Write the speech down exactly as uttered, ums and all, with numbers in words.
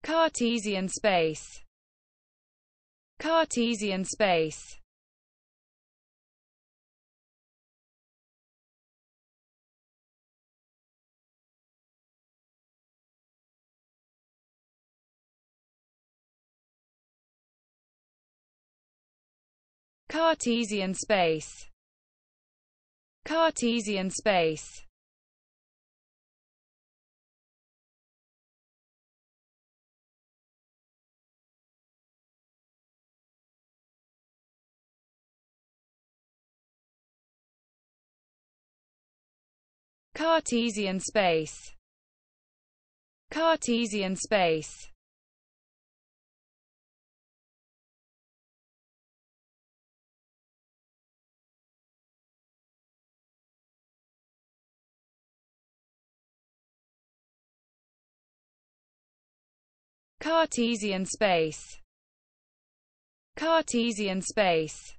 Cartesian space. Cartesian space. Cartesian space. Cartesian space. Cartesian space. Cartesian space. Cartesian space. Cartesian space.